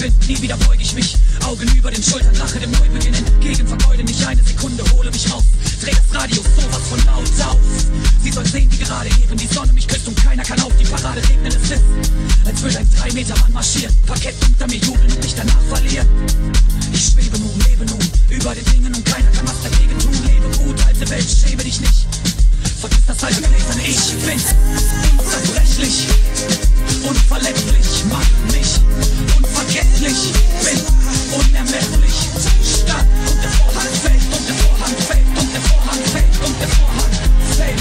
bin. Nie wieder beug ich mich, Augen über den Schultern, lache dem Neubeginn entgegen, vergeude nicht eine Sekunde, hole mich raus. Dreh das Radio sowas von laut auf. Sie soll sehen, wie gerade eben die Sonne mich küsst und keiner kann auf die Parade regnen. Es ist, als würde ein 3-Meter-Mann marschieren, Parkett unter mir jubeln und mich danach verlieren. Ich schwebe nun, lebe nun, über den Dingen und keiner kann was dagegen tun. Lebe gut, alte Welt, schäme dich nicht. Vergiss das alte Gläserne, ich bin unzerbrechlich, unverletzlich, mach mich unvergesslich, bin unermesslich, stark und der Vorhang fällt, und der Vorhang fällt, und der Vorhang fällt, und der Vorhang fällt.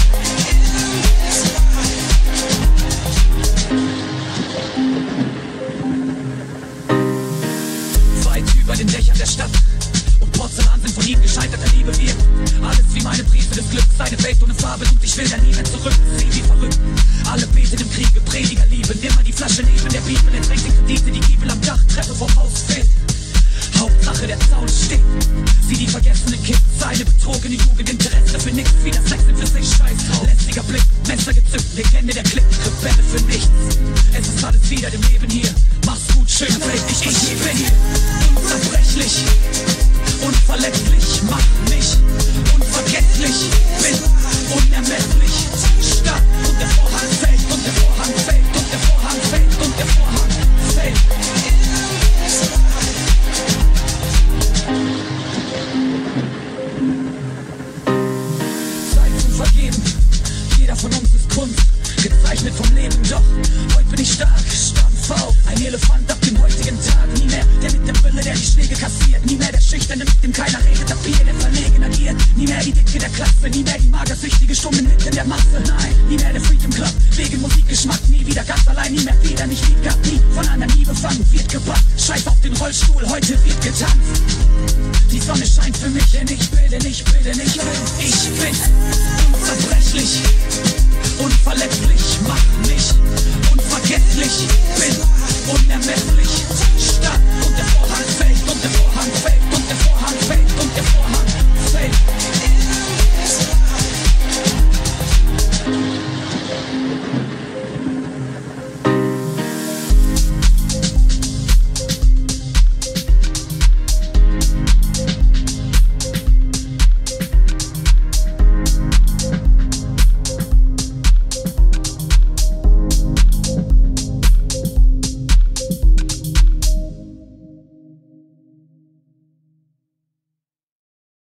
Weit über den Dächern der Stadt und Porzellan sind von ihm gescheiterter Liebe wir. Alles wie meine Briefe des Glücks, eine Welt ohne Farbe und ich will da nie mehr zurück. Sieh wie verrückt, alle beten im Kriege, Prediger lieben, immer die Flasche neben der Bibel, erträgt die Kredite, die Giebel am Dach, Treppe vom Haus fehlt. Hauptsache der Zaun steht, sieh die vergessenen Kids, seine betrogene Jugend, Interesse für nix, wieder Sex für sich, scheiß drauf. Lästiger Blick, Messer gezückt, Legende der Klick, Rebelle für nichts. Es ist alles wieder dem Leben hier, mach's gut, schön, fällt dich, ich bin hier, unzerbrechlich, unverletzlich, mach mich unvergesslich, bin unermesslich, stark und der Vorhang fällt, und der Vorhang fällt, und der Vorhang fällt, und der Vorhang fällt. Zeit zu vergeben, jeder von uns ist Kunst, gezeichnet vom Leben, doch heute bin ich stark, stampf auf, ein Elefant ab dem heutigen Tag, nie mehr der mit der Brille, der die Schläge kassiert, nie mehr der Schüchterne, mit dem keiner redet, der Pier, der verlegen agiert, nie mehr die Dicke der Klasse, nie mehr die magersüchtige Stumme mitten in der Masse, nein, nie mehr der Freak im Club, wegen Musikgeschmack, nie wieder ganz allein, nie mehr wieder nicht lieb gehabt, nie von anderen nie befangen, wird gepackt, scheiß auf den Rollstuhl, heute wird getanzt, die Sonne scheint für mich, denn ich bilde nicht, ich bin unzerbrechlich, unverletzlich, mach mich unvergesslich, bin unermesslich, stark